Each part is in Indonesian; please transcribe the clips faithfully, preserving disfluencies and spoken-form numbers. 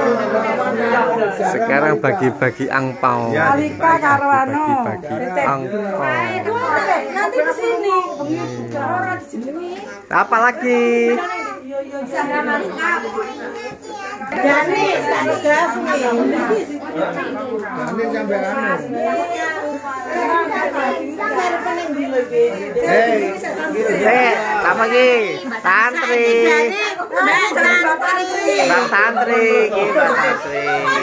Sekarang bagi-bagi angpau. Alika karo anu. Bagi-bagi angpau. Nanti ke sini. Apa lagi? Dani, Dani Gafni. Dani sampai anu. Hei, hei, sama lagi, santri, bang santri, bang santri.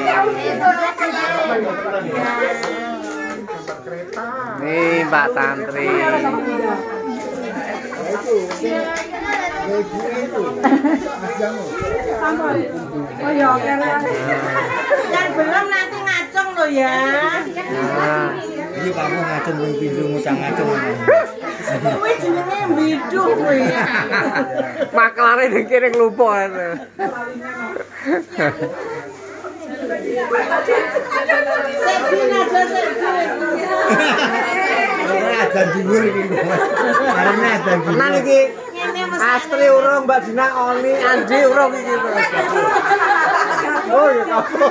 Nih mbak santri. Oh ya, yang belum nanti ngacung lo ya. Ini kamu ngacung ping pindho ngucang ngacung. Kuwi jenenge biduh kuwi. Maklare ning kene nglumpuk. Sedih aja sedih. Ora ada dhuwur iki kok. Karena ada dhuwur. Tenang iki. Astri urung, Mbak Dina Oni, Andi urung iki. Oh ya kapo.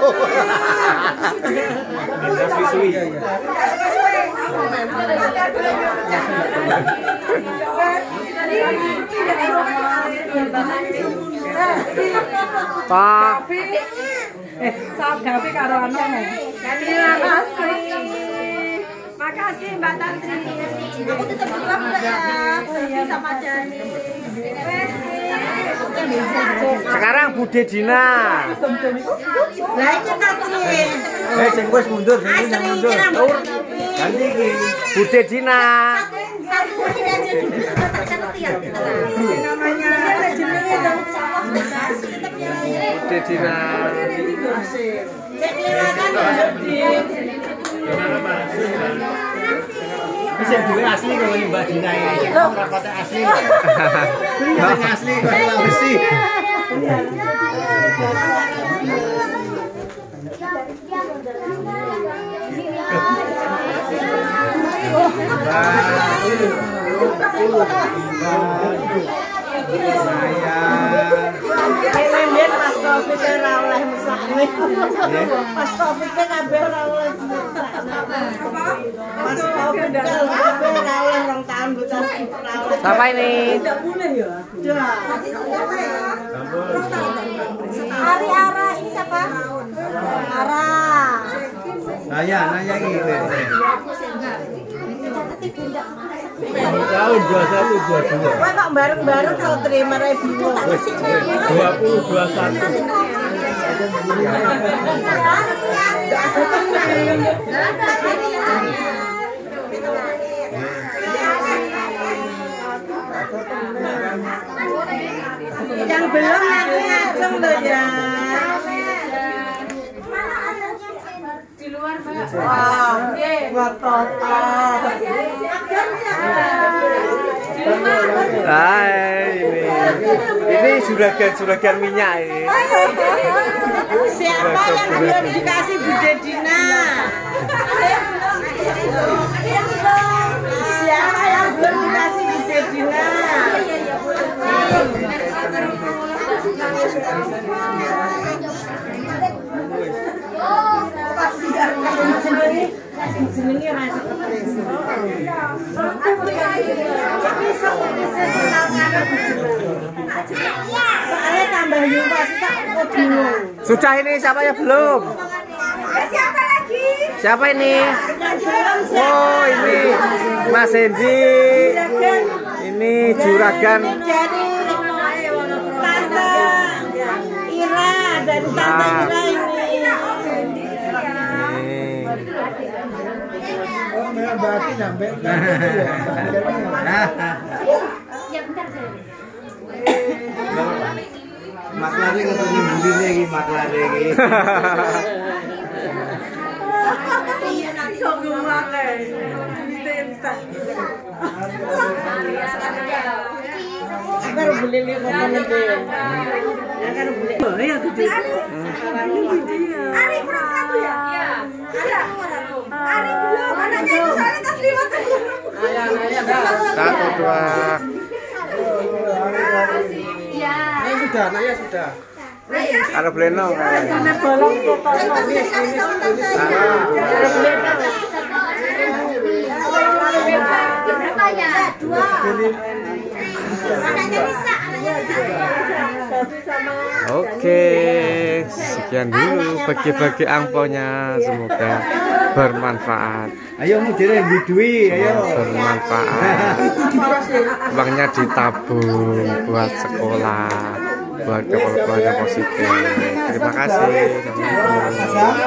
Suwi-suwi ya. Pak. Eh, saat gawe karo anu. Terima kasih. Makasih Mbak Tantri. Aku tetap juga ya. Sama Jani. Sekarang Bude Dina. Lah iki Tantri. Eh sing wis mundur, sing sing mundur. Ganti iki. Bude Dina. Satu ini aja dulu sudah tercatat ya. Namanya jenenge dong. Bude Dina. Cek kelihatan ya. Bisa duwe asli kok ini Mbak Dina iki. Ora kate asli. Yang asli kok ora besi. Kelemben Mas Taufik ora oleh mesakne. Mas Taufik kabeh ora oleh mesakne. Mas Taufik kabeh ora oleh rong tahun bocah ora oleh. Siapa ini? Tidak boleh ya. Ari Ara ini siapa? Ara. Naya, naya iki. Tahun dua satu dua dua. Wah kok bareng-bareng kalau terima rai bingung. dua puluh dua satu. Yang belum aku ngacung loh ya. Di luar Mbak. Wow, buat total. Hai, ini. Ini juragan-juragan minyak ini. Siapa yang belum dikasih Bude Dina? Siapa yang belum dikasih Bude Dina? Jenenge rasa soalnya tambah nyumpa bingung. Sudah ini siapa yang belum? Siapa lagi? Siapa ini? Oh ini Mas Hendi. Ini juragan. Dari Tante Ira dan Tante Ira ini. Oh, memang berarti sampai. Maklare ketemu burine iki maklare iki. Kok ngomongke. Aku harus beli lima menit ya. Aku harus beli. Oh ya tuh. Ari kurang satu ya? Iya. Ada. Ari belum. Anaknya itu soalnya tas lima tuh. Satu dua. Ya. Nah, sudah, Naya sudah. Karo Bleno. Karena bolong total wis wis. Karo Bleno. Berapa ya? Dua. Anaknya bisa, anaknya bisa. Oke, sekian dulu bagi-bagi angpaunya, semoga bermanfaat. Ayo mujire bidui, ayo. Bermanfaat. Uangnya ditabung buat sekolah, buat keperluan yang positif. Terima kasih. Assalamualaikum.